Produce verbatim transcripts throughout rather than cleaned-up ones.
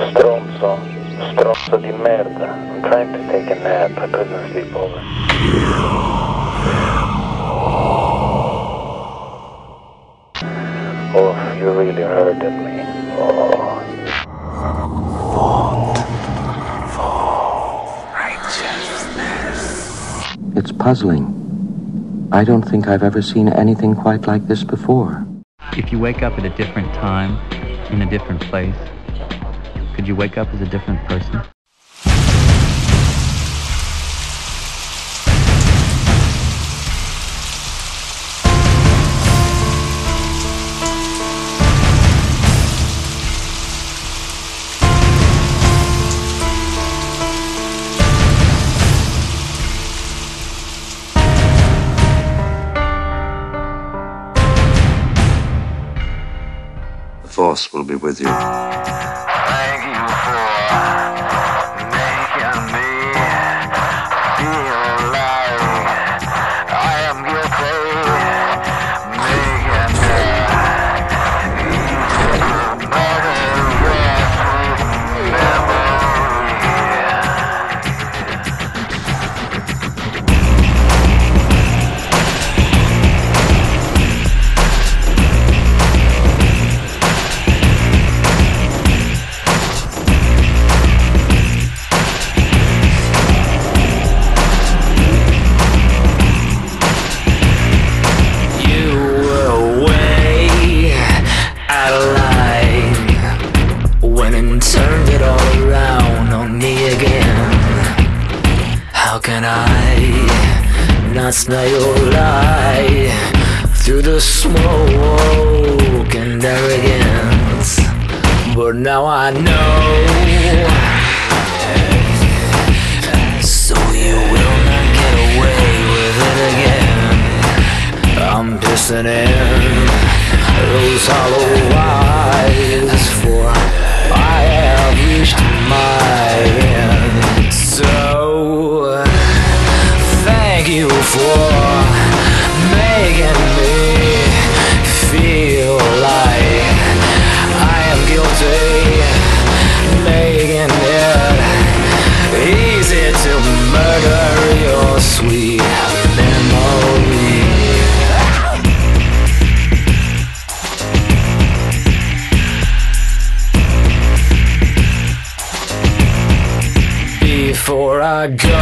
Stronzo, stronzo di merda. I'm trying to take a nap, I couldn't sleep over. Oh, you really hurted me. Oh. It's puzzling. I don't think I've ever seen anything quite like this before. If you wake up at a different time, in a different place, could you wake up as a different person? The Force will be with you. Thank you for making me feel like I am guilty, making it easy to murder your sweet memory. Turned it all around on me again. How can I not smell your lie through the smoke and arrogance? But now I know, so you will not get away with it again. I'm pissing in those hollow eyes, for I have reached my end. So thank you for making me feel like I am guilty, making it easy to murder your sweet memory. Before I go,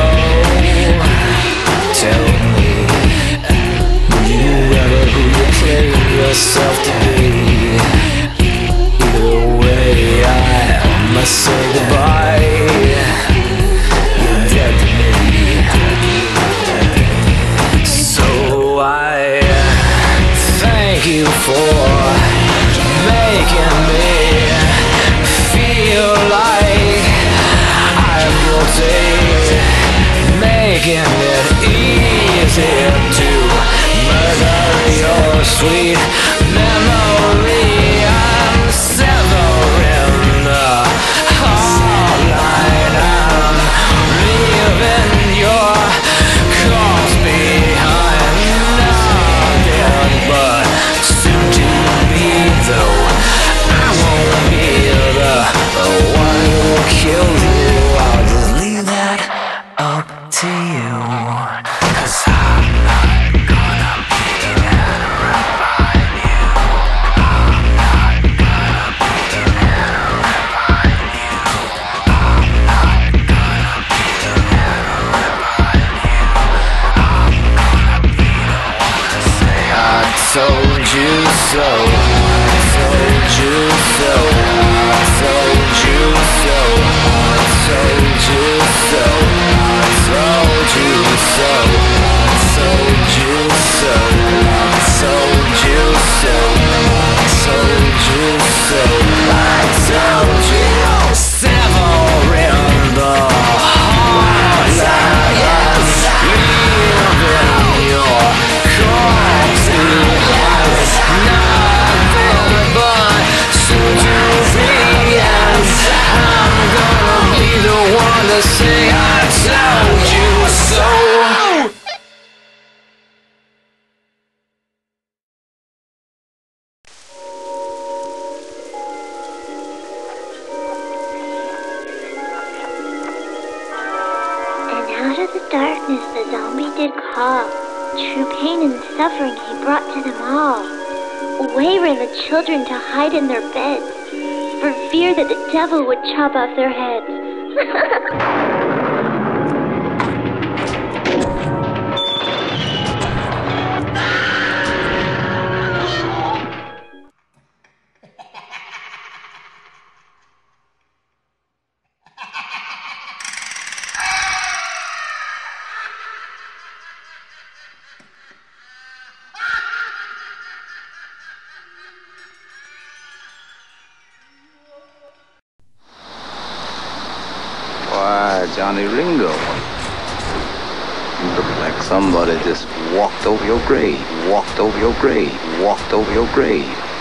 tell me, will you ever who you claim yourself to be? Either way, I must say goodbye. You're dead to me. So I thank you for making me feel like I'm guilty, making it easier to murder your sweet memory. I'm severing the hard line. I'm leaving your corpse behind. Not dead, but soon to be, though I won't be the, the one who kills you. I'll just leave that up to you, 'cause I'm not gonna be there to revive you. I'm not gonna be there to revive you. I'm not gonna be there to revive you. I'm gonna be the one to say I told you so. I told you so. I told you so. I told you so. I told you so. I told you so. I told you so. I told you so. I told you. Severing the hard line, leaving your corpse behind. Nothing but soon to be, and I'm gonna be the one to say I told you so. call. True pain and suffering he brought to them all. Away ran the children to hide in their beds, for fear that the devil would chop off their heads. Johnny Ringo. You look like somebody just walked over your grave, walked over your grave, walked over your grave.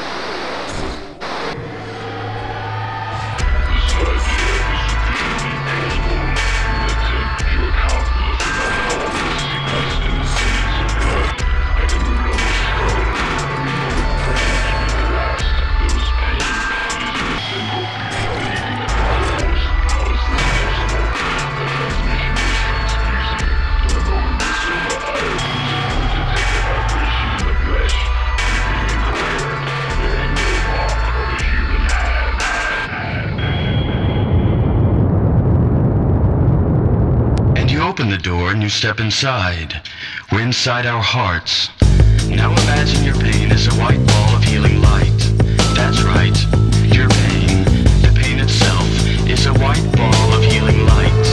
Open the door and you step inside. We're inside our hearts. Now imagine your pain is a white ball of healing light. That's right, your pain, the pain itself, is a white ball of healing light.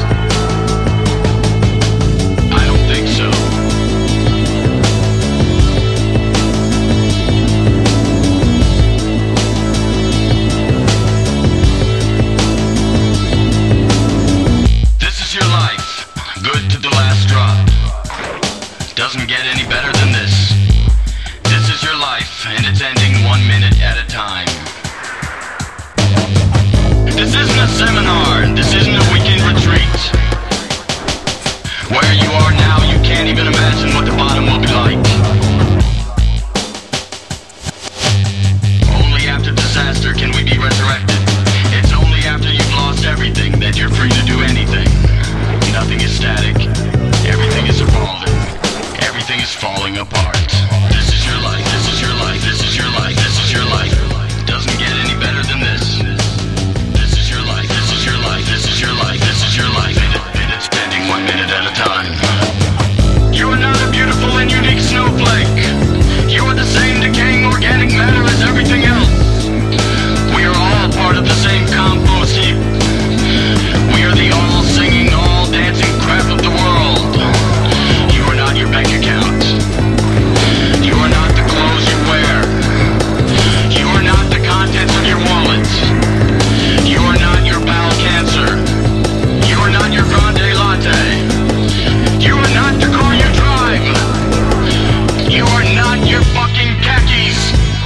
I don't think so. This is your life. Good to the last drop. Doesn't get any better than this. This is your life, and it's ending one minute at a time. This isn't a seminar. This isn't a weekend retreat. Where you are now, you can't even imagine what the bottom will be like. Only after disaster can we be resurrected. It's only after you've lost everything that you're free to do anything. Nothing is static. Everything is evolving. Everything is falling apart. This is your life. This is your life. This is your life. This is your life. Doesn't get any better than this. This is your life. This is your life. This is your life. This is your life. And, it, and it's spending one minute at a time. You are not a beautiful and unique snowflake. You are the same decaying organic matter as everything else. We are all part of the same compost heap. We are the all-singing, all-dancing crap of the world. You are not your bank account. You are not the clothes you wear. You are not the contents of your wallet. You are not your bowel cancer. You are not your grande latte. You are not the car you drive. You are not your fucking khakis.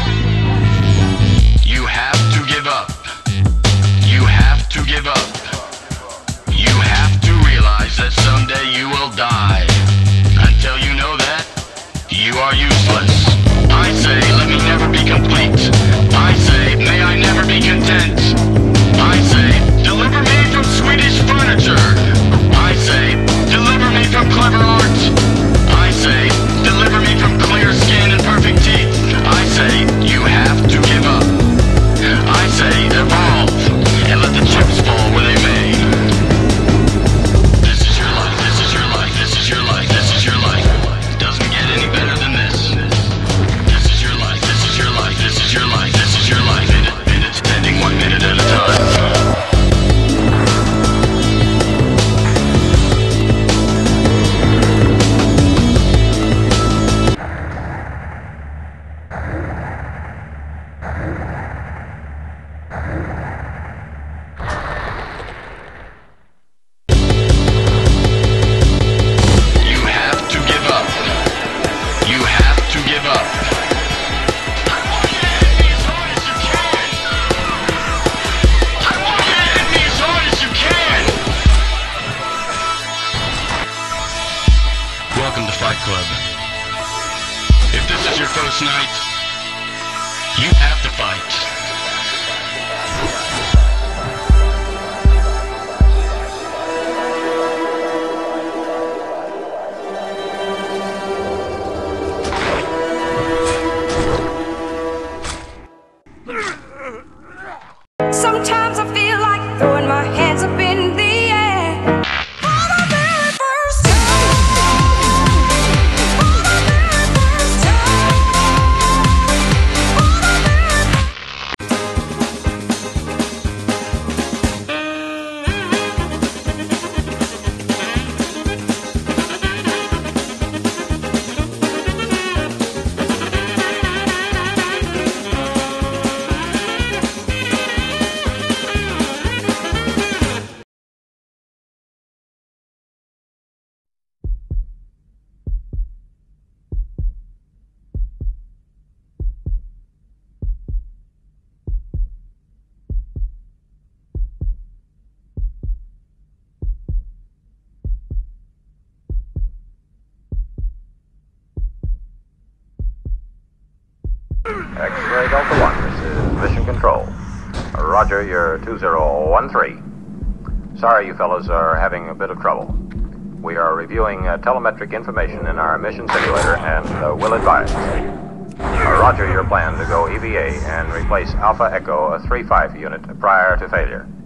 You have to give up. You have to give up. You have to realize that someday you will die. Until you know that, you are useless. I say, let me never be complete. I say, may I never be content. I say, deliver me from Swedish furniture. I say, deliver me from clever art. I say, deliver me from clear skin and perfect teeth. I say, you have to give up. I say, evolve, and let the chips fall where they may. This is your life, this is your life, this is your life, this is your life. Doesn't get any better than this. This is your life, this is your life, this is your life, this is your life. And, it, and it's ending one minute at a time. Welcome to Fight Club. If this is your first night, you have to fight. X-ray Delta One, this is Mission Control. Roger, you're two zero one three. Sorry you fellows are having a bit of trouble. We are reviewing uh, telemetric information in our mission simulator and uh, will advise. Uh, roger your plan to go E V A and replace Alpha Echo three five unit prior to failure.